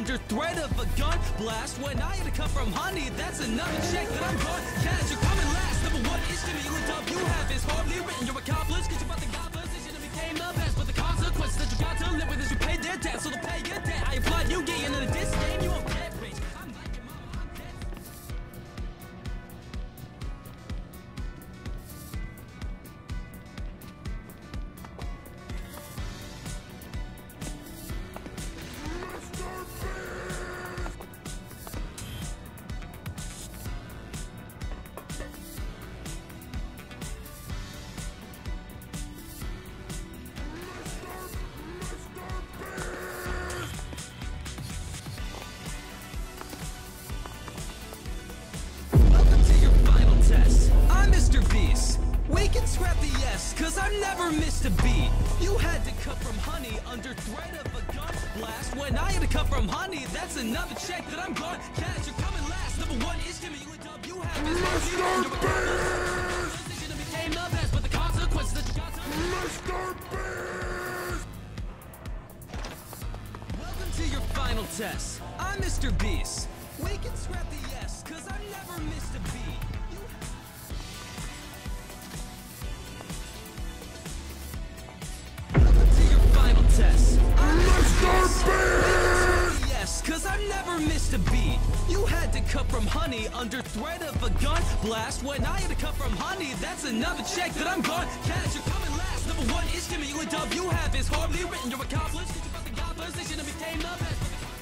under threat of a gun blast. When I had to cut from honey, that's another check that I'm gone cash. You're coming last. Number one is to me, you and dub you have is hardly written. You're accomplished, cause you're about to God position and became the best. But the consequences that you got to live with is you pay their debt, so to pay your debt. I applaud you getting into this game, you won't get rich. I'm like your mama, I'm dead. We can scrap the S, cause I never missed a beat. You had to cut from honey under threat of a gun blast. When I had to cut from honey, that's another check that I'm gone cash. You're coming last. Number one is Jimmy, you and dub you have is Mr. Beast. Position and became the best, but the consequences that you got to Mr. Beast. Welcome to your final test. I'm Mr. Beast. We can scrap the S, cause I never missed a beat. Test. Mr. Beast! Yes, cause I never missed a beat. You had to cut from honey under threat of a gun blast. When I had to cut from honey, that's another check that I'm gone cash. You're coming last. Number one is Jimmy, you and dub you have is hardly written. You're accomplished, cause you're about to God position and became the best.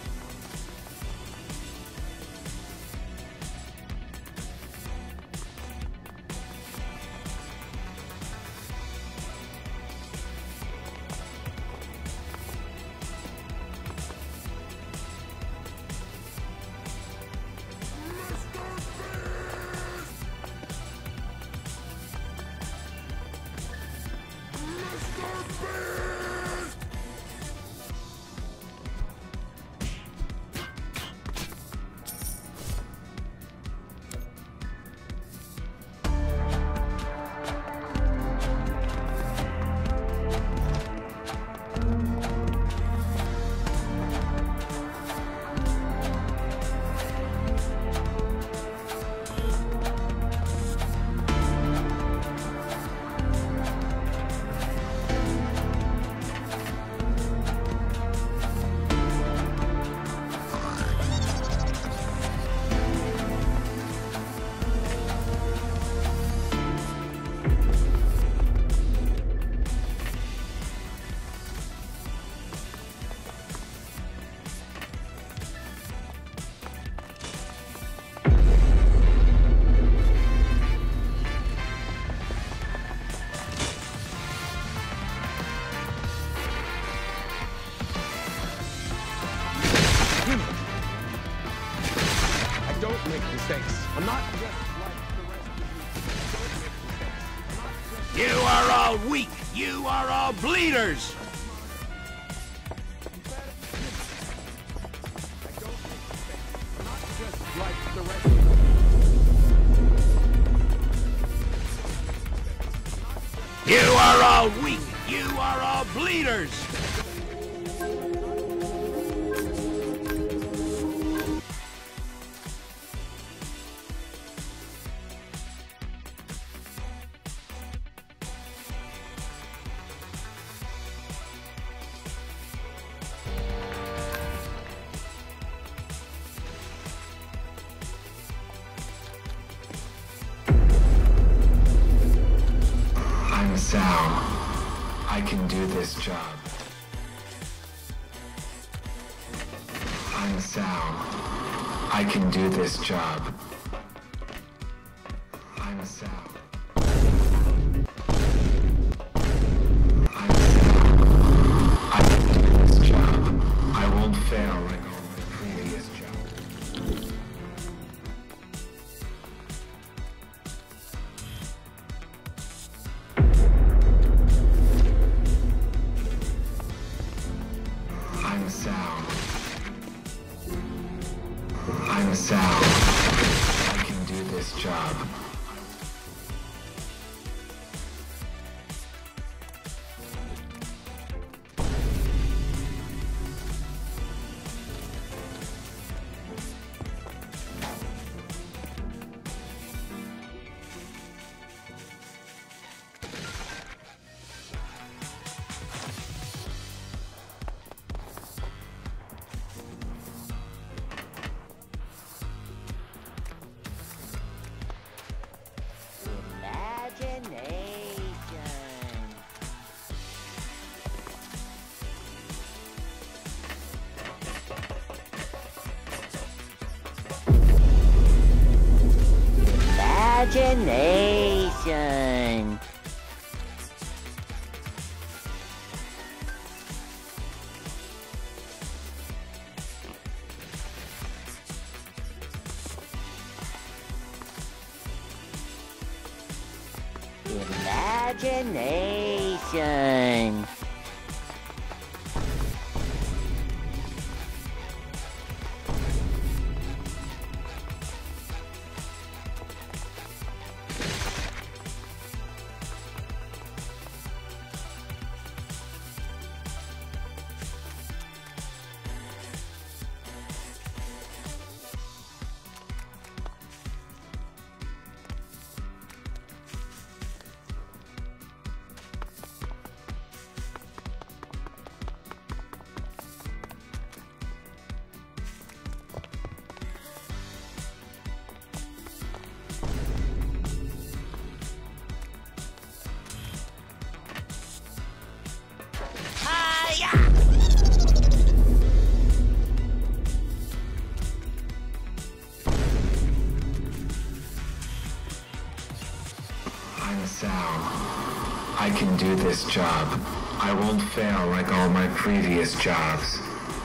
I'm not just like the rest of you. You are all weak. You are all bleeders. I'm not just like the rest of you. You are all weak. You are all bleeders. I'm Sal. I can do this job. I'm Sal. I can do this job. I'm Sal. I'm Sal. I can do this job. I won't fail like all my previous jobs. I'm Sal. I'm Sal. I can do this job. Imagination. Imagination. I'm Sal. I can do this job. I won't fail like all my previous jobs.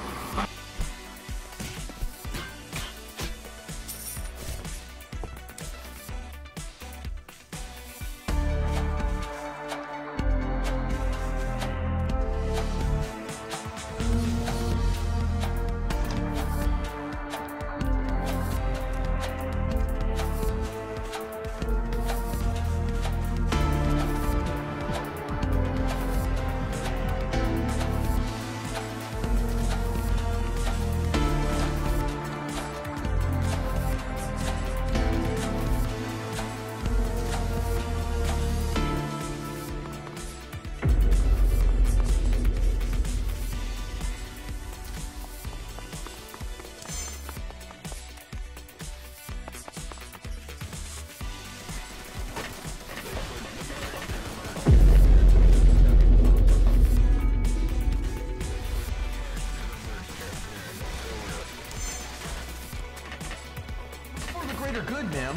Greater good, ma'am.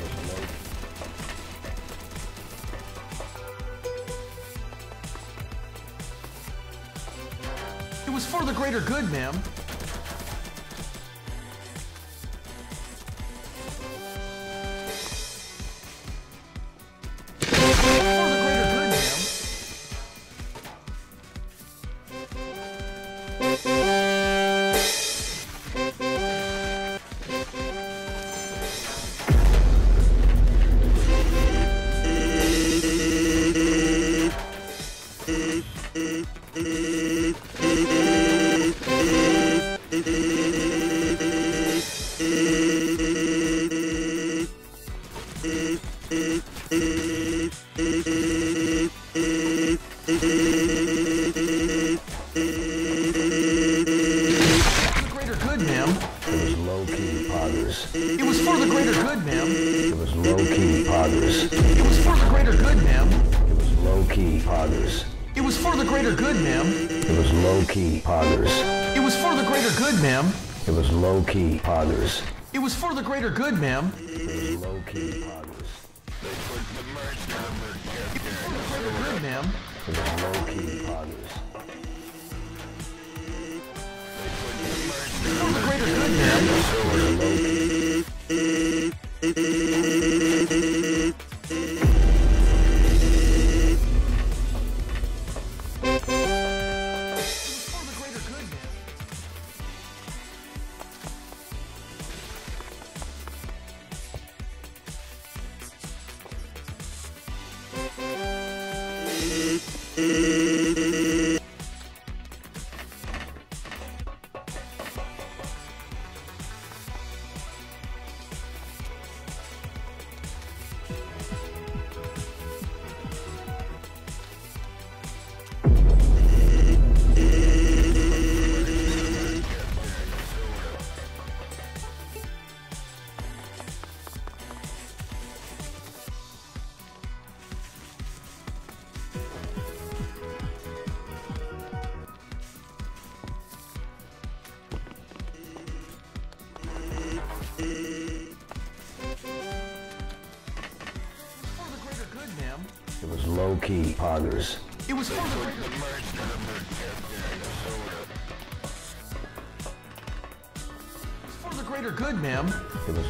It was for the greater good, ma'am. It was for the greater good, ma'am. It was low-key poggers. It was for the greater good, ma'am. It was low-key poggers. It was for the greater good, ma'am. It was low-key poggers. It was for the greater good, ma'am. It was low-key poggers. It was for the greater good, ma'am. It was low-key poggers. It was for the greater good, ma'am. It was low-key poggers. For the greater good, ma'am. good, ma'am. It was low-key poggers. It was for the greater good, ma'am. It was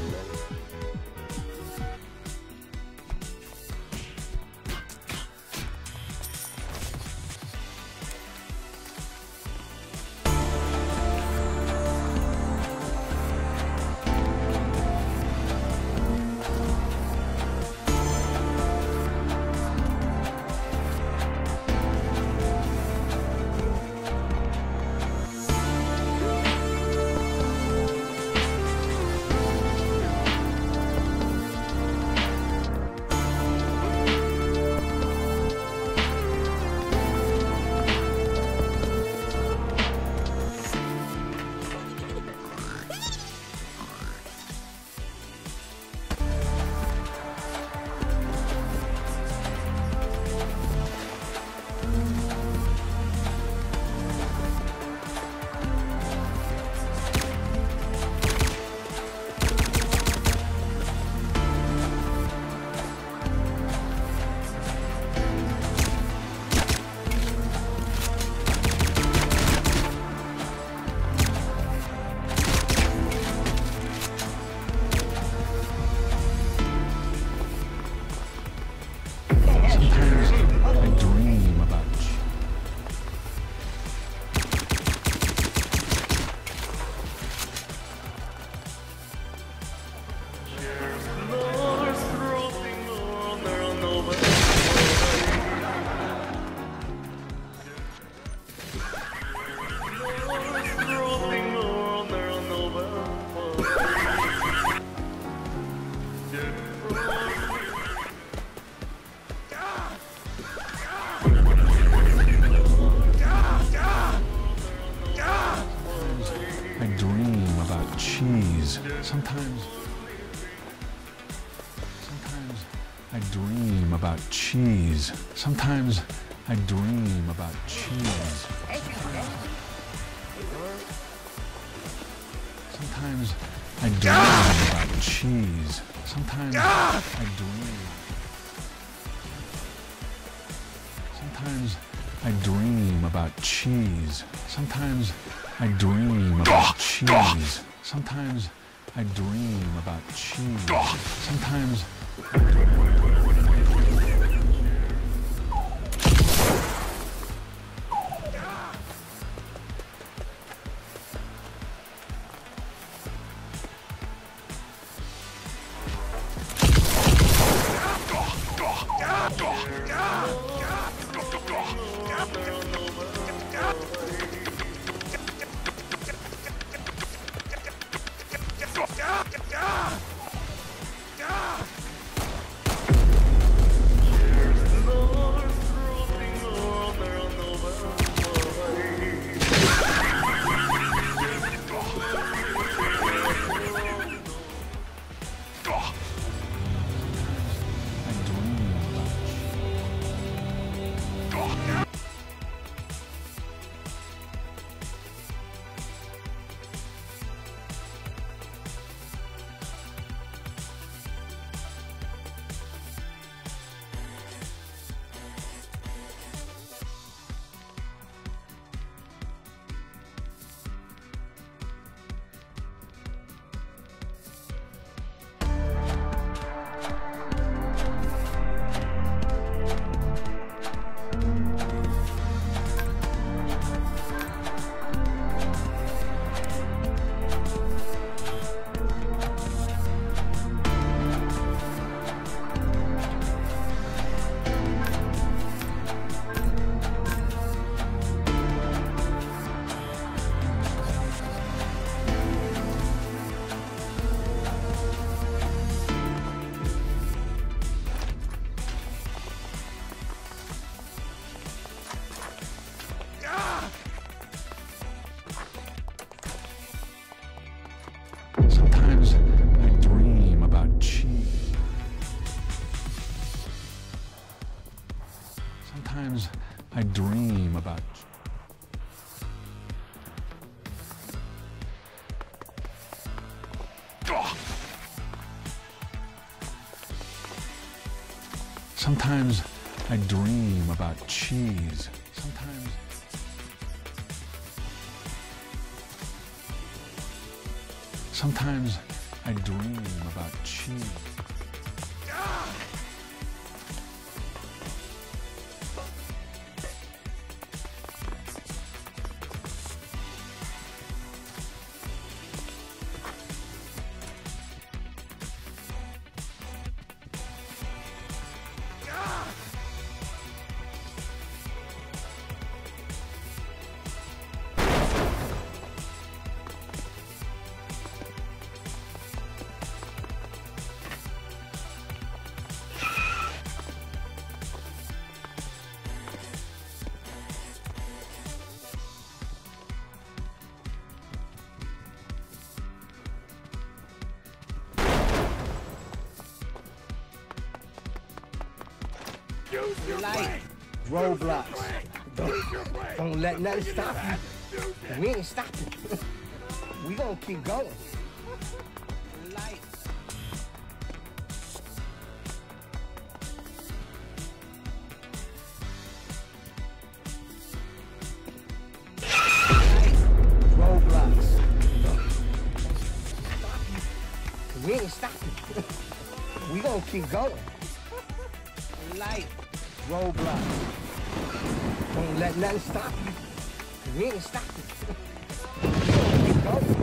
cheese. Sometimes I dream about cheese. Sometimes I dream about cheese. Sometimes I dream about cheese. Sometimes I dream. Sometimes I dream about cheese. Sometimes I dream about cheese. Sometimes I dream about cheese. Sometimes Sometimes I dream about cheese. Sometimes I dream about Sometimes I dream about cheese. Sometimes I dream about cheese. Light. Roadblocks. Don't let nothing stop you. We ain't stopping. We gonna keep going. Light. Roadblocks. Stop you. We ain't stopping. We gonna keep going. Light. Roadblocks. Don't let nothing stop you. We ain't stopping. We gonna keep going.